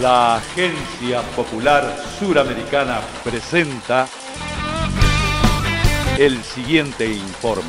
La Agencia Popular Suramericana presenta el siguiente informe.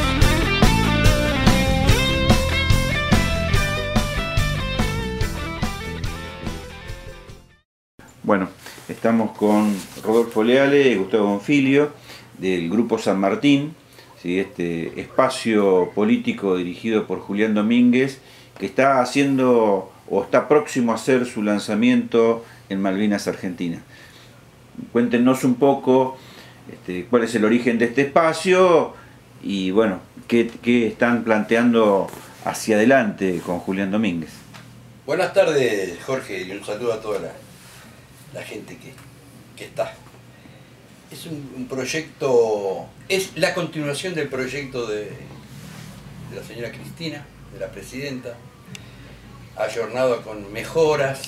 Bueno, estamos con Rodolfo Leale y Gustavo Bonfilio del Grupo San Martín, ¿sí? Este espacio político dirigido por Julián Domínguez, que está haciendo o está próximo a hacer su lanzamiento en Malvinas, Argentina. Cuéntenos un poco cuál es el origen de este espacio y bueno, qué están planteando hacia adelante con Julián Domínguez. Buenas tardes, Jorge, y un saludo a toda la gente que está. Es un proyecto, es la continuación del proyecto de la señora Cristina, de la presidenta, ayornado con mejoras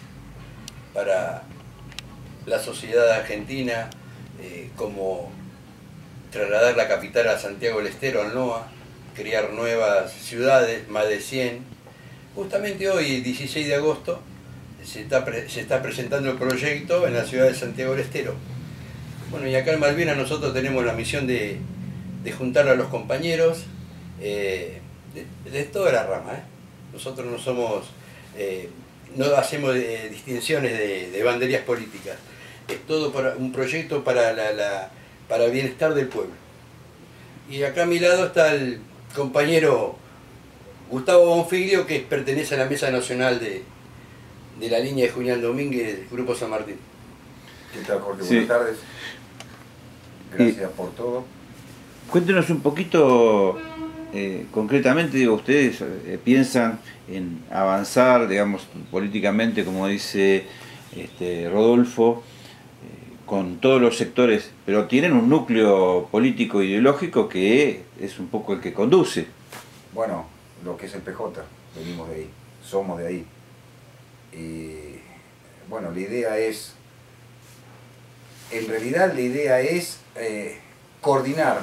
para la sociedad argentina, como trasladar la capital a Santiago del Estero, al NOA, crear nuevas ciudades, más de 100. Justamente hoy, 16 de agosto, se está presentando el proyecto en la ciudad de Santiago del Estero. Bueno, y acá en Malvinas nosotros tenemos la misión de juntar a los compañeros de toda la rama, Nosotros no somos, no hacemos distinciones de banderías políticas. Es todo un proyecto para el bienestar del pueblo. Y acá a mi lado está el compañero Gustavo Bonfilio, que pertenece a la Mesa Nacional de la línea de Julián Domínguez del Grupo San Martín. ¿Qué tal, Jorge? Sí. Buenas tardes. Gracias por todo. Cuéntenos un poquito, concretamente, digo, ustedes piensan en avanzar, digamos, políticamente, como dice Rodolfo, con todos los sectores, pero tienen un núcleo político ideológico que es un poco el que conduce. Bueno, lo que es el PJ, venimos de ahí, somos de ahí. Bueno, la idea es, en realidad la idea es coordinar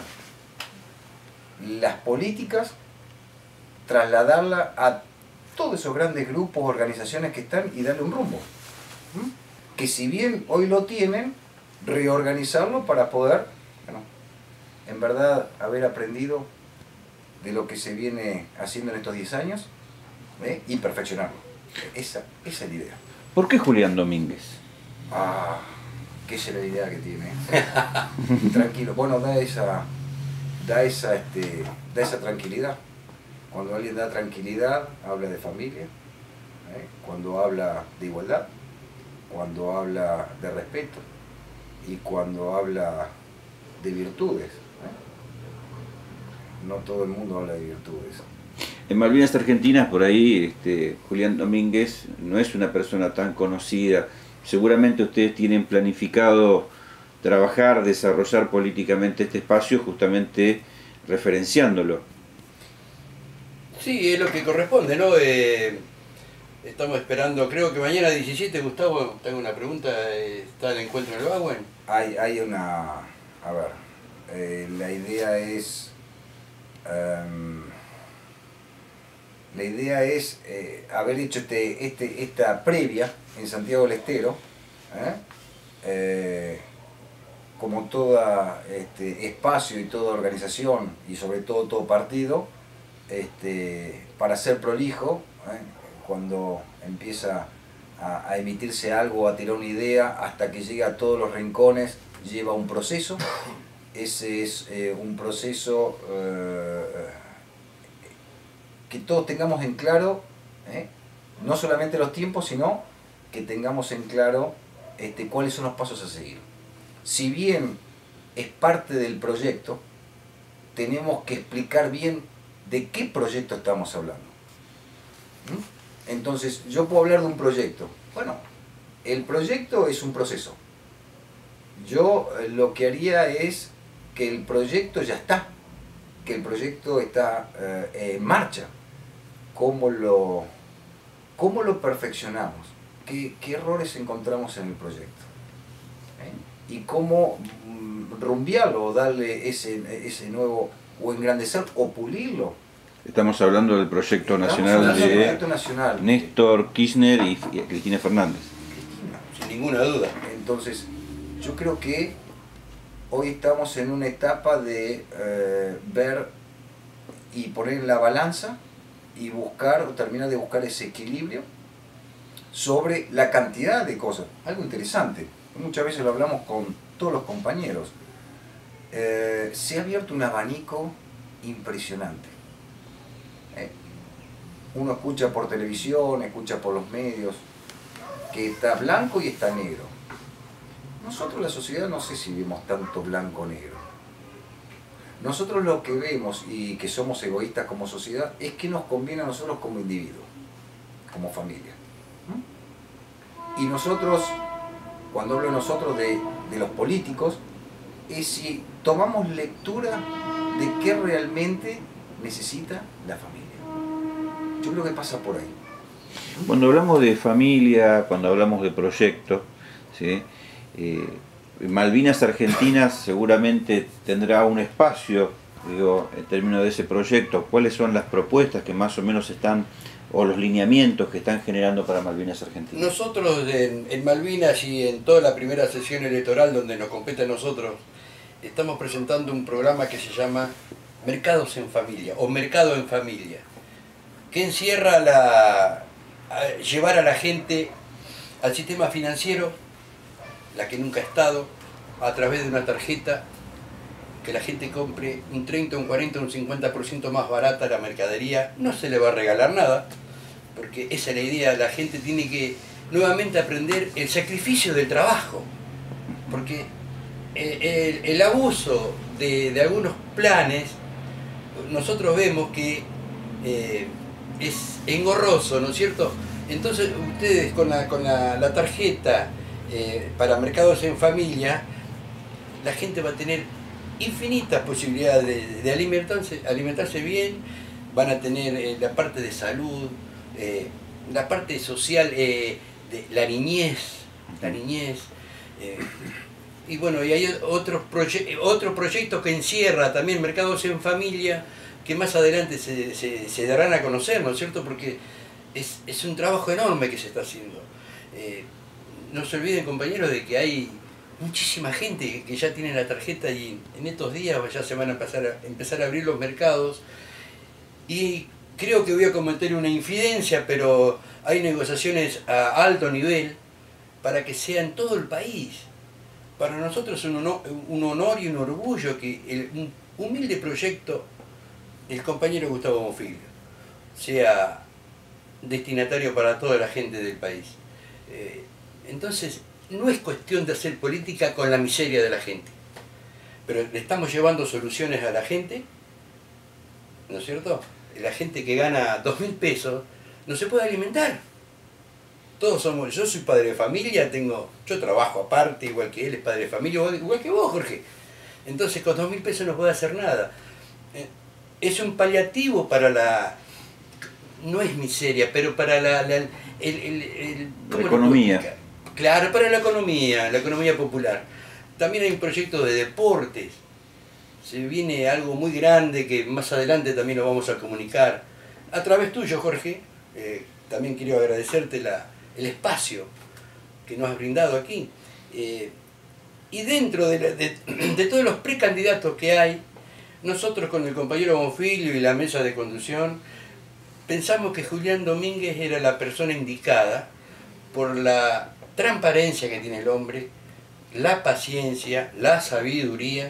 las políticas, trasladarla a todos esos grandes grupos, organizaciones que están y darle un rumbo. Que si bien hoy lo tienen, reorganizarlo para poder, bueno, en verdad haber aprendido de lo que se viene haciendo en estos 10 años y perfeccionarlo. Esa es la idea. ¿Por qué Julián Domínguez? Qué es la idea que tiene. Tranquilo. Bueno, da esa tranquilidad. Cuando alguien da tranquilidad, habla de familia, cuando habla de igualdad, cuando habla de respeto y cuando habla de virtudes. No todo el mundo habla de virtudes. En Malvinas Argentinas, por ahí, Julián Domínguez no es una persona tan conocida. Seguramente ustedes tienen planificado trabajar, desarrollar políticamente este espacio, justamente referenciándolo. Sí, es lo que corresponde, ¿no? Estamos esperando, creo que mañana 17, Gustavo, tengo una pregunta, ¿está el encuentro en el Bagüen? Hay una... A ver, la idea es... La idea es haber hecho esta previa en Santiago del Estero, como todo espacio y toda organización y sobre todo partido, para ser prolijo, cuando empieza a emitirse algo, a tirar una idea, hasta que llega a todos los rincones, lleva un proceso. Ese es un proceso que todos tengamos en claro, no solamente los tiempos, sino que tengamos en claro cuáles son los pasos a seguir. Si bien es parte del proyecto, tenemos que explicar bien de qué proyecto estamos hablando. Entonces, yo puedo hablar de un proyecto. Bueno, el proyecto es un proceso. Yo lo que haría es que el proyecto ya está, que el proyecto está en marcha. ¿Cómo lo perfeccionamos? ¿Qué errores encontramos en el proyecto? Y cómo rumbearlo o darle ese nuevo, o engrandecer o pulirlo. Estamos hablando del proyecto nacional de nacional. Néstor Kirchner y Cristina Fernández. sin ninguna duda. Entonces, yo creo que hoy estamos en una etapa de ver y poner en la balanza y buscar, o terminar de buscar ese equilibrio sobre la cantidad de cosas. Algo interesante, muchas veces lo hablamos con todos los compañeros. Se ha abierto un abanico impresionante. Uno escucha por televisión, escucha por los medios, que está blanco y está negro. Nosotros, la sociedad, no sé si vemos tanto blanco o negro. Nosotros lo que vemos, y que somos egoístas como sociedad, es que nos conviene a nosotros como individuos, como familia. Y nosotros, cuando hablo de nosotros, de los políticos, es si tomamos lectura de qué realmente necesita la familia. Yo creo que pasa por ahí. Cuando hablamos de familia, cuando hablamos de proyectos, ¿sí? Malvinas Argentinas seguramente tendrá un espacio, digo, en términos de ese proyecto. ¿Cuáles son las propuestas que más o menos están, o los lineamientos que están generando para Malvinas Argentinas? Nosotros en Malvinas y en toda la primera sesión electoral donde nos compete a nosotros, estamos presentando un programa que se llama Mercados en Familia, o Mercado en Familia, que encierra llevar a la gente al sistema financiero, la que nunca ha estado, a través de una tarjeta, que la gente compre un 30, un 40, un 50% más barata la mercadería. No se le va a regalar nada, porque esa es la idea. La gente tiene que nuevamente aprender el sacrificio del trabajo, porque el abuso de algunos planes, nosotros vemos que es engorroso, ¿no es cierto? Entonces ustedes con la tarjeta para Mercados en Familia, la gente va a tener infinitas posibilidades de alimentarse bien, van a tener la parte de salud, la parte social, de la niñez, y bueno, y hay otro proyecto que encierra también Mercados en Familia, que más adelante se darán a conocer, ¿no es cierto? Porque es un trabajo enorme que se está haciendo. No se olviden, compañeros, de que hay muchísima gente que ya tiene la tarjeta y en estos días ya se van a empezar a abrir los mercados. Y creo que voy a cometer una infidencia, pero hay negociaciones a alto nivel para que sea en todo el país. Para nosotros es un honor y un orgullo que un humilde proyecto, el compañero Gustavo Bonfiglio, sea destinatario para toda la gente del país. Entonces, no es cuestión de hacer política con la miseria de la gente, pero le estamos llevando soluciones a la gente, ¿no es cierto? La gente que gana 2.000 pesos no se puede alimentar. Todos somos, yo soy padre de familia, yo trabajo aparte, igual que él es padre de familia, igual que vos, Jorge. Entonces con 2.000 pesos no puede hacer nada. Es un paliativo para no es miseria, pero para la economía. Claro, para la economía popular. También hay un proyecto de deportes. Se viene algo muy grande que más adelante también lo vamos a comunicar. A través tuyo, Jorge, también quiero agradecerte el espacio que nos has brindado aquí. Y dentro de todos los precandidatos que hay, nosotros con el compañero Bonfiglio y la mesa de conducción, pensamos que Julián Domínguez era la persona indicada por la transparencia que tiene el hombre, la paciencia, la sabiduría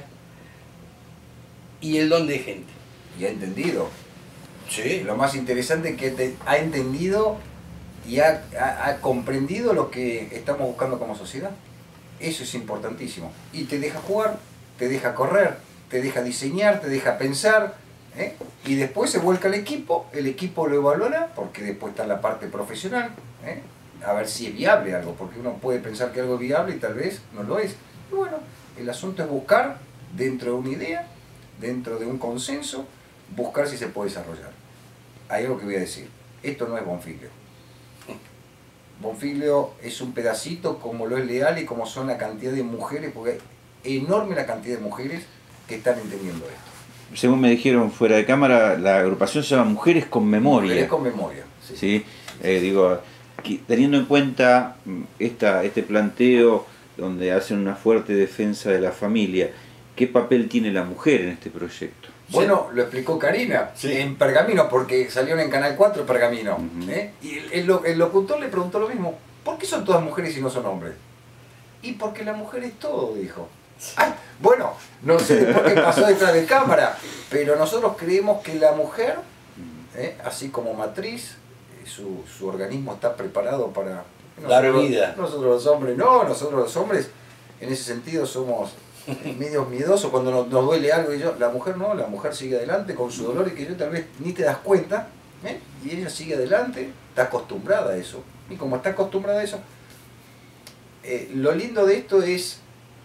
y el don de gente. Y ha entendido. Sí. Lo más interesante es que ha entendido y ha comprendido lo que estamos buscando como sociedad. Eso es importantísimo. Y te deja jugar, te deja correr, te deja diseñar, te deja pensar, y después se vuelca el equipo lo evaluará, porque después está la parte profesional, a ver si es viable algo, porque uno puede pensar que algo es viable y tal vez no lo es. Y bueno, el asunto es buscar dentro de una idea, dentro de un consenso, buscar si se puede desarrollar. Hay algo que voy a decir, esto no es Bonfiglio. Bonfiglio es un pedacito como lo es Leal y como son la cantidad de mujeres, porque es enorme la cantidad de mujeres que están entendiendo esto. Según me dijeron fuera de cámara, la agrupación se llama Mujeres con Memoria. Mujeres con Memoria. ¿Sí? Digo, teniendo en cuenta este planteo donde hacen una fuerte defensa de la familia, ¿qué papel tiene la mujer en este proyecto? Bueno, lo explicó Karina, Sí. en Pergamino, porque salieron en Canal 4 Pergamino. Ujú. Y el locutor le preguntó lo mismo, ¿por qué son todas mujeres y no son hombres? Y porque la mujer es todo, dijo. Ay, bueno, no sé por qué pasó detrás de cámara, pero nosotros creemos que la mujer, así como matriz, su organismo está preparado para... Dar vida. Nosotros los hombres no, nosotros los hombres en ese sentido somos medios miedosos cuando nos duele algo y la mujer no, la mujer sigue adelante con su dolor y que yo tal vez ni te das cuenta, y ella sigue adelante, está acostumbrada a eso. Y como está acostumbrada a eso, lo lindo de esto es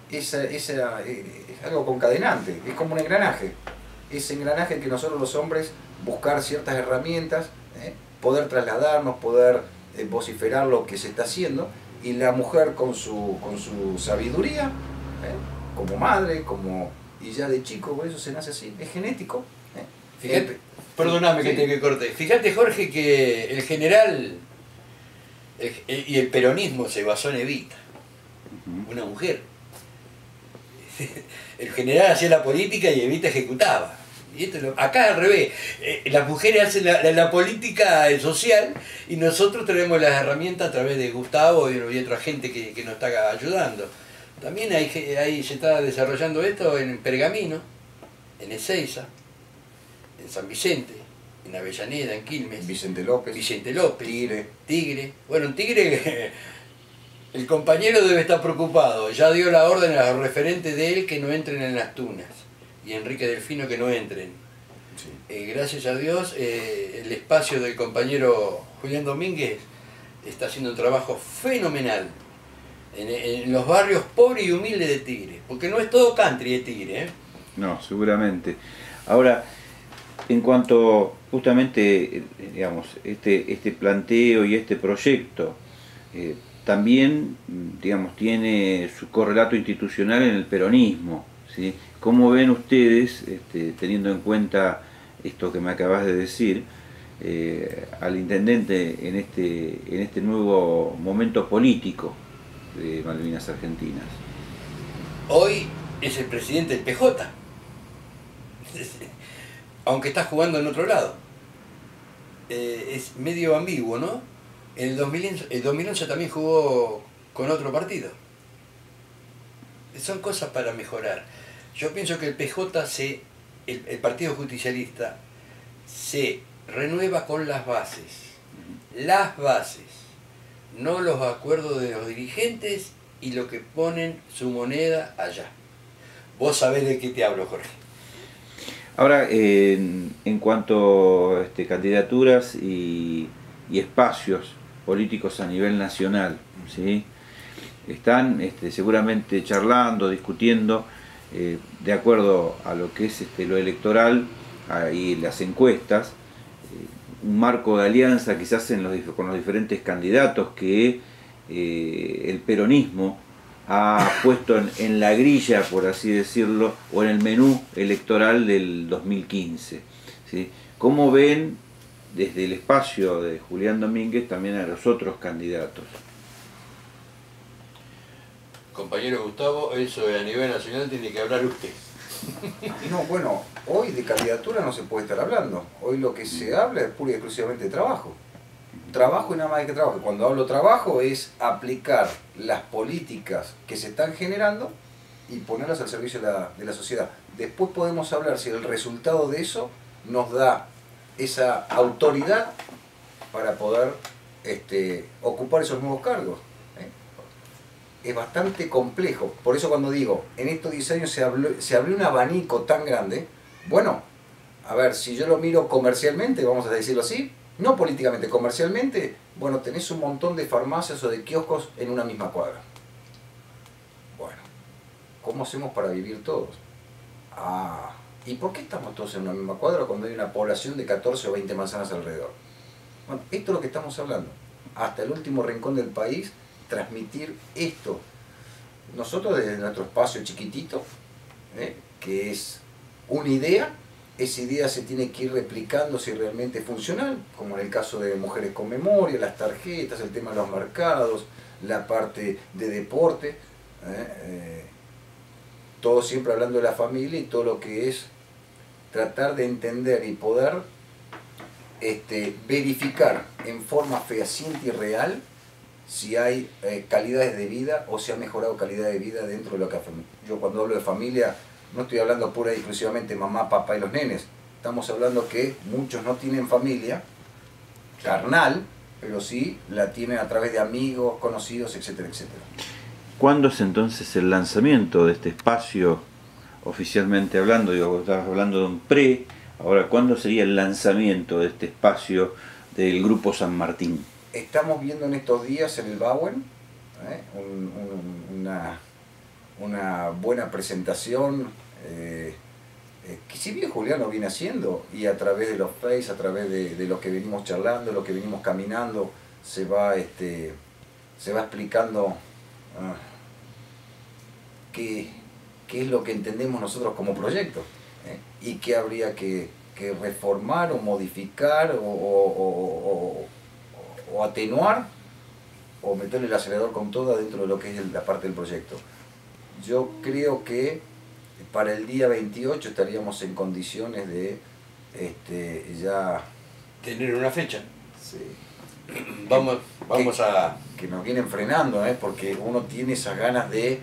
algo concadenante, es como un engranaje. Ese engranaje que nosotros los hombres buscar ciertas herramientas, poder trasladarnos, poder vociferar lo que se está haciendo, y la mujer con su sabiduría, como madre, y ya de chico, por eso se nace así, es genético. Fíjate, perdóname que sí. te corte. Fíjate, Jorge, que el general y el peronismo se basó en Evita, una mujer. El general hacía la política y Evita ejecutaba. Y acá al revés, las mujeres hacen la política social y nosotros tenemos las herramientas a través de Gustavo y otra gente que nos está ayudando. También ahí se está desarrollando esto en Pergamino, en Ezeiza, en San Vicente, en Avellaneda, en Quilmes, Vicente López, Tigre. Bueno, en Tigre el compañero debe estar preocupado, ya dio la orden a los referentes de él que no entren en las tunas, y Enrique Delfino que no entren. sí. Gracias a Dios, el espacio del compañero Julián Domínguez está haciendo un trabajo fenomenal en los barrios pobres y humildes de Tigre, porque no es todo country de Tigre, ¿eh? No, seguramente. Ahora, en cuanto justamente, digamos, este planteo y este proyecto, también, digamos, tiene su correlato institucional en el peronismo, ¿sí? ¿Cómo ven ustedes, teniendo en cuenta esto que me acabas de decir, al intendente en este nuevo momento político de Malvinas Argentinas? Hoy es el presidente del PJ, aunque está jugando en otro lado. Es medio ambiguo, ¿no? En el 2011 también jugó con otro partido. Son cosas para mejorar. Yo pienso que el PJ, el Partido Justicialista, se renueva con las bases. Las bases, no los acuerdos de los dirigentes y lo que ponen su moneda allá. Vos sabés de qué te hablo, Jorge. Ahora, en cuanto a candidaturas y espacios políticos a nivel nacional, ¿sí? Están seguramente charlando, discutiendo, de acuerdo a lo que es lo electoral y las encuestas, un marco de alianza quizás con los diferentes candidatos que el peronismo ha puesto en la grilla, por así decirlo, o en el menú electoral del 2015. ¿Sí? ¿Cómo ven desde el espacio de Julián Domínguez también a los otros candidatos? Compañero Gustavo, eso a nivel nacional tiene que hablar usted. No, bueno, hoy de candidatura no se puede estar hablando. Hoy lo que se habla es pura y exclusivamente de trabajo. Trabajo y nada más que trabajo. Cuando hablo trabajo es aplicar las políticas que se están generando y ponerlas al servicio de la sociedad. Después podemos hablar si el resultado de eso nos da esa autoridad para poder ocupar esos nuevos cargos. Es bastante complejo. Por eso cuando digo, en estos 10 años se abrió un abanico tan grande, bueno, a ver, si yo lo miro comercialmente, vamos a decirlo así, no políticamente, comercialmente, bueno, tenés un montón de farmacias o de kioscos en una misma cuadra. Bueno, ¿cómo hacemos para vivir todos? ¿Y por qué estamos todos en una misma cuadra cuando hay una población de 14 o 20 manzanas alrededor? Bueno, esto es lo que estamos hablando. Hasta el último rincón del país, transmitir esto. Nosotros desde nuestro espacio chiquitito, que es una idea, esa idea se tiene que ir replicando si realmente es funcional, como en el caso de Mujeres con Memoria, las tarjetas, el tema de los mercados, la parte de deporte, todo siempre hablando de la familia y todo lo que es tratar de entender y poder verificar en forma fehaciente y real si hay calidades de vida o si ha mejorado calidad de vida dentro de lo que hace. Yo cuando hablo de familia no estoy hablando pura y exclusivamente mamá, papá y los nenes. Estamos hablando que muchos no tienen familia carnal, pero sí la tienen a través de amigos, conocidos, etcétera, etcétera. ¿Cuándo es entonces el lanzamiento de este espacio oficialmente hablando? Digo, estabas hablando de un pre, ahora ¿cuándo sería el lanzamiento de este espacio del Grupo San Martín? Estamos viendo en estos días en el Bauen una buena presentación, que si bien Julián lo viene haciendo, y a través de los Face, a través de lo que venimos charlando, lo que venimos caminando, se va explicando qué es lo que entendemos nosotros como proyecto, y qué habría que reformar o modificar o atenuar o meterle el acelerador con toda dentro de lo que es la parte del proyecto. Yo creo que para el día 28 estaríamos en condiciones de ya tener una fecha. Sí. Vamos a... Que nos vienen frenando, porque uno tiene esas ganas de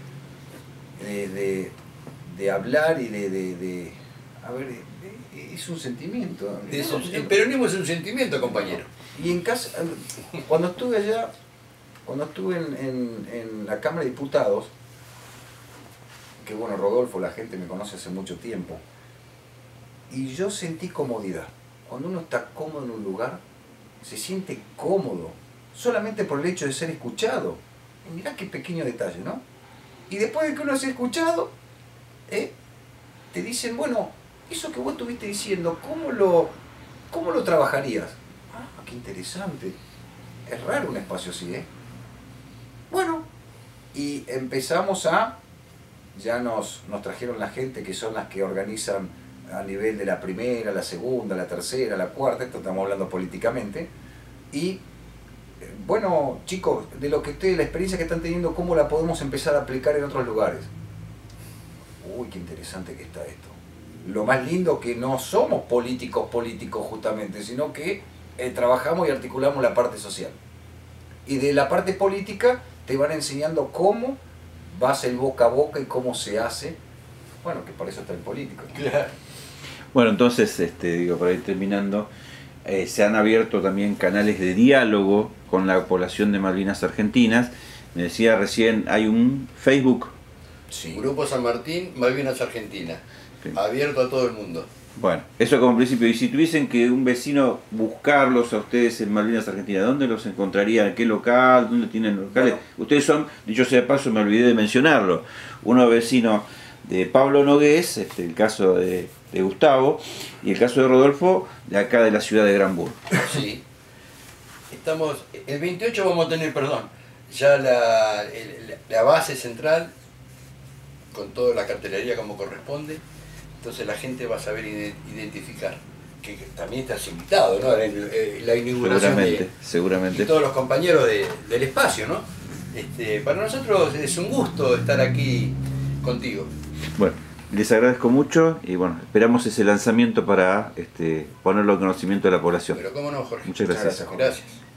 hablar y a ver, es un sentimiento. El peronismo es un sentimiento, compañero. Y en casa, cuando estuve allá, cuando estuve en la Cámara de Diputados, que bueno, Rodolfo, la gente me conoce hace mucho tiempo, y yo sentí comodidad. Cuando uno está cómodo en un lugar, se siente cómodo, solamente por el hecho de ser escuchado. Y mirá qué pequeño detalle, ¿no? Y después de que uno se ha escuchado, te dicen, bueno, eso que vos estuviste diciendo, ¿cómo lo trabajarías? Ah, qué interesante. Es raro un espacio así, Bueno, y empezamos ya nos trajeron la gente que son las que organizan a nivel de la primera, la segunda, la tercera, la cuarta, esto estamos hablando políticamente, y bueno, chicos, de lo que ustedes, la experiencia que están teniendo, ¿cómo la podemos empezar a aplicar en otros lugares? Uy, qué interesante que está esto. Lo más lindo que no somos políticos justamente, sino que trabajamos y articulamos la parte social. Y de la parte política te van enseñando cómo vas el boca a boca y cómo se hace. Bueno, que para eso está el político, ¿no? Claro. Bueno, entonces, para ir terminando, se han abierto también canales de diálogo con la población de Malvinas Argentinas. Me decía recién, hay un Facebook. Sí. Grupo San Martín, Malvinas Argentina. Sí. Abierto a todo el mundo. Bueno, eso como principio. Y si tuviesen que un vecino buscarlos a ustedes en Malvinas Argentina, ¿dónde los encontraría? ¿En qué local? ¿Dónde tienen locales? Bueno, ustedes son, dicho sea de paso, me olvidé de mencionarlo, uno vecino de Pablo Nogués, el caso de Gustavo, y el caso de Rodolfo, de acá de la ciudad de Granburgo. Sí. El 28 vamos a tener, ya la base central, con toda la cartelería como corresponde. Entonces la gente va a saber identificar, que también estás invitado, ¿no? La inauguración seguramente. Y todos los compañeros del espacio, ¿no? Para nosotros es un gusto estar aquí contigo. Bueno, les agradezco mucho y bueno, esperamos ese lanzamiento para ponerlo en conocimiento de la población. Pero cómo no, Jorge. Muchas gracias. Gracias.